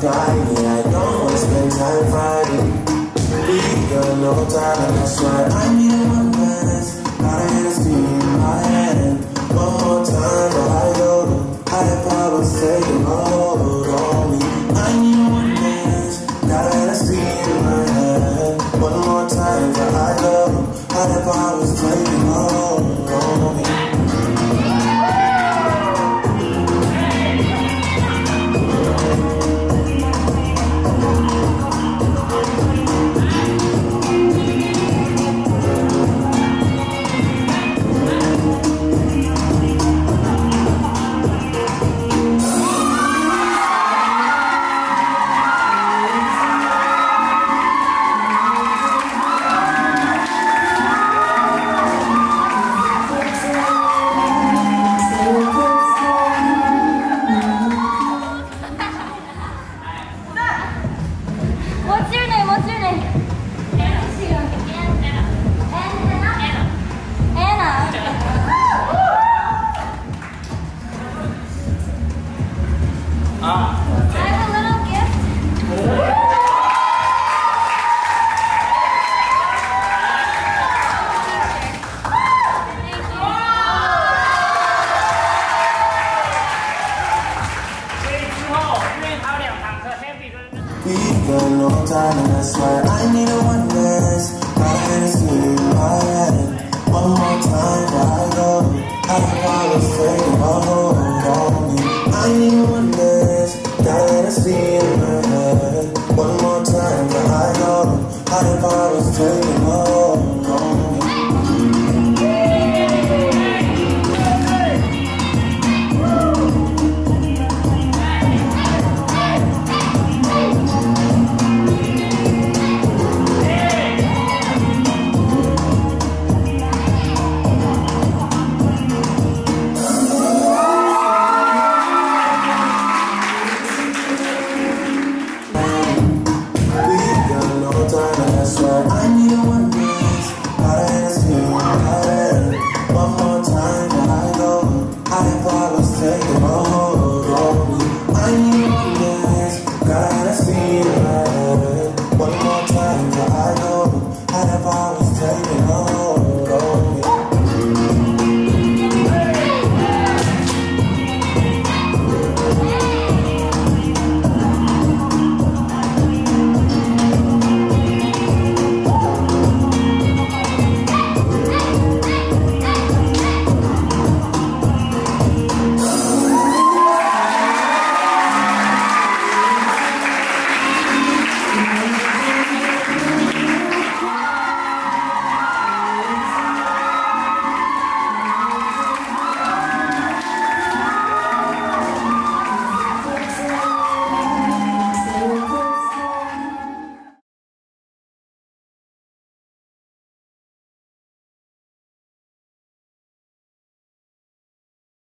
crying. I don't wanna spend time fighting. We got no time, and that's why I need one dance. Gotta get a steam in my hand. One more time before I go. Higher powers taking hold on me. I need one dance. Gotta get a steam in my hand. One more time before I go. Higher powers taking hold on me. What's your name? What's your name? Anna. Anna. I have a little gift. We got no time, and that's why I need a one dance. Gotta get a steam in my hand. One more time before I go. Higher powers taking hold on me. I need a one dance. Gotta get a steam in my hand. One more time before I go. Higher powers taking hold on me. I need a one dance. Gotta get a steam in my head. One more time before I go. Higher powers taking hold.